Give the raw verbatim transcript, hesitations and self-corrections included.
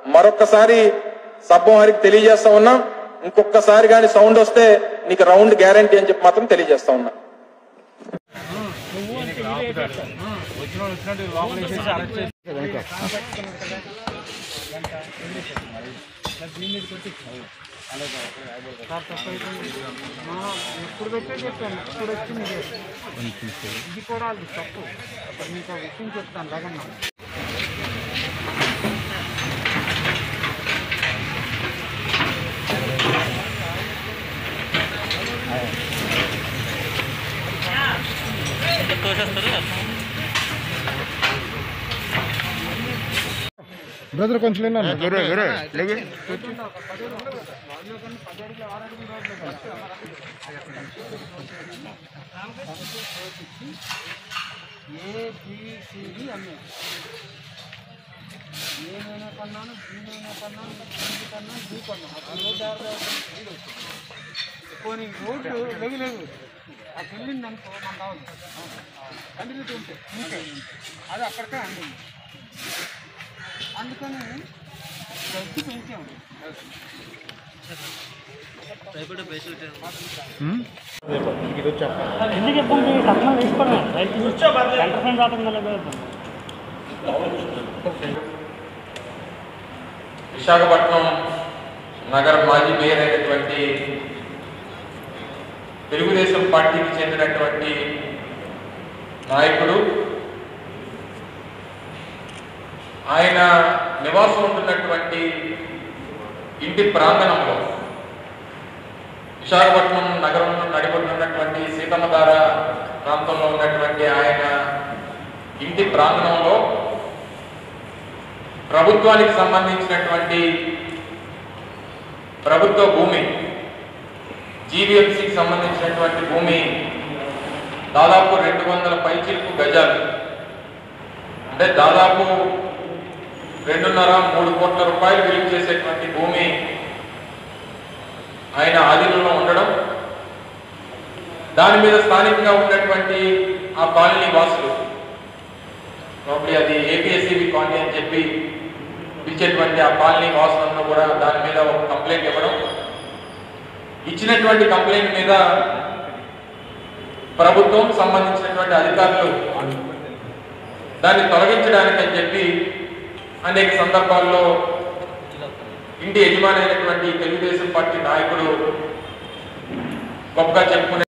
మరొకసారి సబ్బం వారికి తెలియజేస్తా ఉన్నా, ఇంకొకసారి కానీ సౌండ్ వస్తే నీకు రౌండ్ గ్యారంటీ అని చెప్పి మాత్రం తెలియజేస్తా ఉన్నా. ఇప్పుడు పెట్టే చెప్పాను, ఇప్పుడు వచ్చింది ఇది కూడా తప్పు. మీకు విషయం చెప్తాను లగన్న. బ్రదర్ కొంచెం ఏబిసిడి అన్నీ ఏమైనా కొన్నాను, బీమైనా కొన్నాను, బీ కొన్నాను, బీ కొన్నాను. అసలు రోడ్డు యాభై పోనీ రోడ్లు లేవు లేవు ఆ వెళ్ళింది అనుకో మన కావాలి కంటిన్యూటీ ఉంటే ఉంటే అది అక్కడికే అందింది. అందుకని ఖర్చు పెంచాము. ఎందుకు ఇబ్బంది కట్నం తీసుకోవడం విశాఖపట్నం నగర మాజీ మేయర్ అయినటువంటి తెలుగుదేశం పార్టీకి చెందినటువంటి నాయకుడు, ఆయన నివాసం ఉంటున్నటువంటి ఇంటి ప్రాంగణంలో విశాఖపట్నం నగరంలో నడిపడుతున్నటువంటి సీతమ్మధార ప్రాంతంలో ఉన్నటువంటి ఆయన ఇంటి ప్రాంగణంలో ప్రభుత్వానికి సంబంధించినటువంటి ప్రభుత్వ భూమి, జీవీఎంసీకి సంబంధించినటువంటి భూమి దాదాపు రెండు వందల పైచిలుకు గజాలు, అంటే దాదాపు రెండున్నర మూడు కోట్ల రూపాయలు విలువ చేసేటువంటి భూమి ఆయన ఆధీనంలో ఉండడం, దాని మీద స్థానికంగా ఉన్నటువంటి ఆ కాలనీ వాసులు, కాబట్టి అది ఏపీఎస్సీబీ కాలనీ అని చెప్పి పిలిచేటువంటి ఆ కాలనీ వాసులందరూ కూడా దాని మీద ఒక కంప్లైంట్ ఇవ్వడం, ఇచ్చినటువంటి కంప్లైంట్ మీద ప్రభుత్వం సంబంధించినటువంటి అధికారులు దాన్ని తొలగించడానికి అని చెప్పి అనేక సందర్భాల్లో ఇంటి యజమాని అయినటువంటి తెలుగుదేశం పార్టీ నాయకుడు గొప్పగా చెప్పుకునే